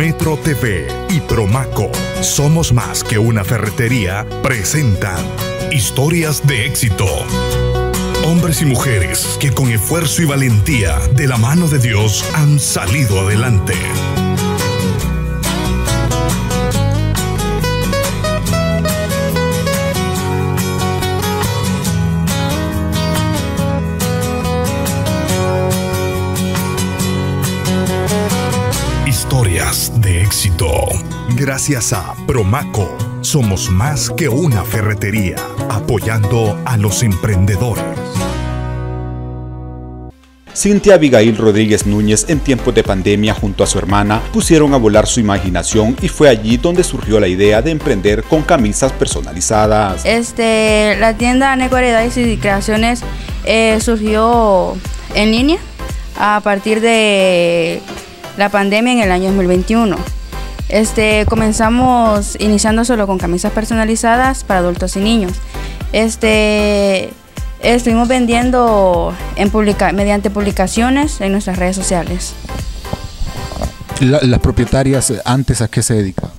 Metro TV y Promaco, Somos Más que una Ferretería, presentan Historias de Éxito. Hombres y mujeres que con esfuerzo y valentía, de la mano de Dios, han salido adelante. Historias de éxito. Gracias a Promaco, somos más que una ferretería, apoyando a los emprendedores. Cintia Abigail Rodríguez Núñez, en tiempos de pandemia, junto a su hermana, pusieron a volar su imaginación y fue allí donde surgió la idea de emprender con camisas personalizadas. La tienda Neco Variedades y Creaciones surgió en línea a partir de la pandemia en el año 2021. Comenzamos iniciando solo con camisas personalizadas para adultos y niños. Estuvimos vendiendo mediante publicaciones en nuestras redes sociales. ¿Las propietarias antes a qué se dedicaban?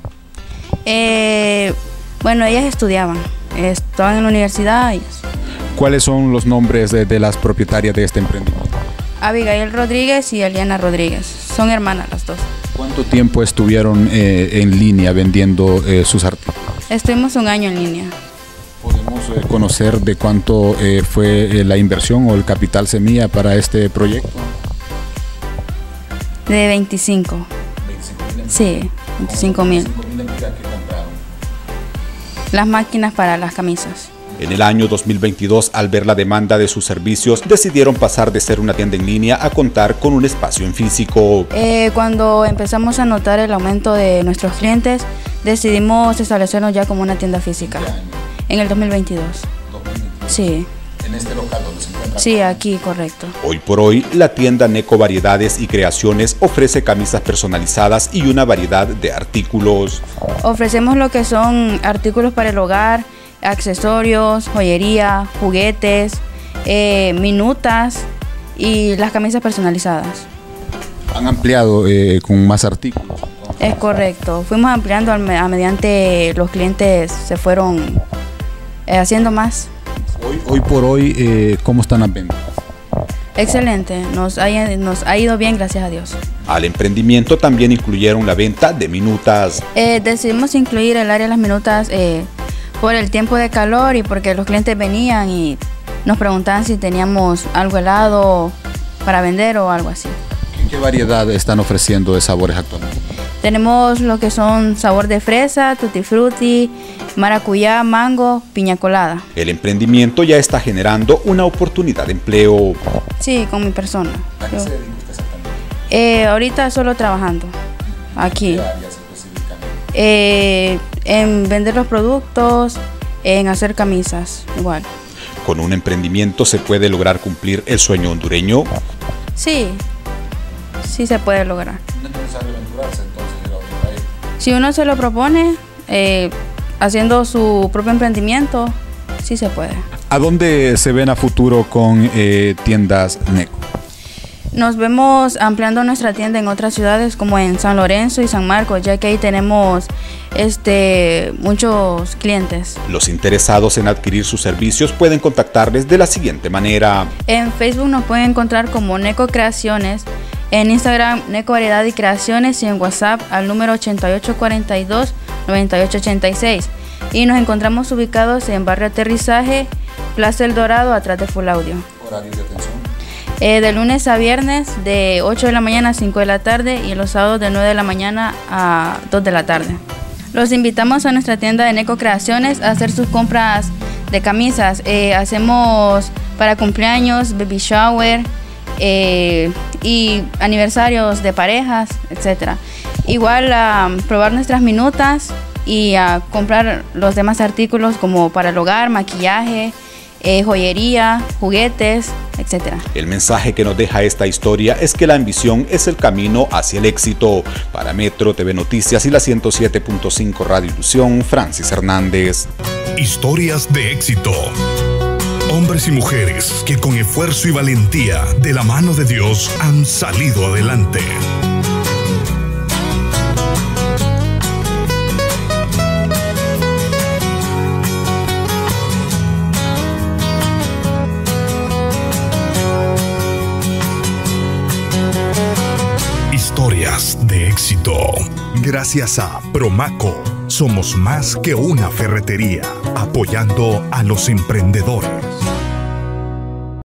Bueno, ellas estudiaban, estaban en la universidad. ¿Cuáles son los nombres de las propietarias de este emprendimiento? Abigail Rodríguez y Eliana Rodríguez, son hermanas las dos. ¿Cuánto tiempo estuvieron en línea vendiendo sus artículos? Estuvimos un año en línea. ¿Podemos conocer de cuánto fue la inversión o el capital semilla para este proyecto? De 25. ¿25,000? Sí, 25,000. ¿Qué compraron? Las máquinas para las camisas. En el año 2022, al ver la demanda de sus servicios, decidieron pasar de ser una tienda en línea a contar con un espacio en físico. Cuando empezamos a notar el aumento de nuestros clientes, decidimos establecernos ya como una tienda física. En el 2022. Sí. ¿En este local donde se encuentra? Sí, aquí, correcto. Hoy por hoy, la tienda Neco Variedades y Creaciones ofrece camisas personalizadas y una variedad de artículos. Ofrecemos lo que son artículos para el hogar, accesorios, joyería, juguetes, minutas y las camisas personalizadas. ¿Han ampliado con más artículos? Es correcto, fuimos ampliando a mediante los clientes se fueron haciendo más. Hoy por hoy, ¿cómo están las ventas? Excelente, nos ha ido bien, gracias a Dios. Al emprendimiento también incluyeron la venta de minutas. Decidimos incluir el área de las minutas por el tiempo de calor y porque los clientes venían y nos preguntaban si teníamos algo helado para vender o algo así. ¿Qué variedad están ofreciendo de sabores actualmente? Tenemos lo que son sabor de fresa, tutti frutti, maracuyá, mango, piña colada. El emprendimiento ya está generando una oportunidad de empleo. Sí, con mi persona. ¿A qué se dedica usted exactamente? Ahorita solo trabajando aquí. ¿Qué áreas específicamente? En vender los productos, en hacer camisas, igual. ¿Con un emprendimiento se puede lograr cumplir el sueño hondureño? Sí, sí se puede lograr. No es necesario aventurarse entonces a otro país. Si uno se lo propone, haciendo su propio emprendimiento, sí se puede. ¿A dónde se ven a futuro con tiendas Neco? Nos vemos ampliando nuestra tienda en otras ciudades como en San Lorenzo y San Marcos, ya que ahí tenemos muchos clientes. Los interesados en adquirir sus servicios pueden contactarles de la siguiente manera. En Facebook nos pueden encontrar como Neco Creaciones, en Instagram Neco Variedad y Creaciones y en WhatsApp al número 8842-9886. Y nos encontramos ubicados en Barrio Aterrizaje, Plaza El Dorado, atrás de Full Audio. ¿Horario de atención? De lunes a viernes de 8 de la mañana a 5 de la tarde y los sábados de 9 de la mañana a 2 de la tarde. Los invitamos a nuestra tienda de Neco Creaciones a hacer sus compras de camisas. Hacemos para cumpleaños, baby shower y aniversarios de parejas, etc. Igual a probar nuestras minutas y a comprar los demás artículos como para el hogar, maquillaje, joyería, juguetes, etc. El mensaje que nos deja esta historia es que la ambición es el camino hacia el éxito. Para Metro TV Noticias y la 107.5 Radio Ilusión, Francis Hernández. Historias de éxito. Hombres y mujeres que con esfuerzo y valentía, de la mano de Dios, han salido adelante. Historias de éxito. Gracias a Promaco, somos más que una ferretería, apoyando a los emprendedores.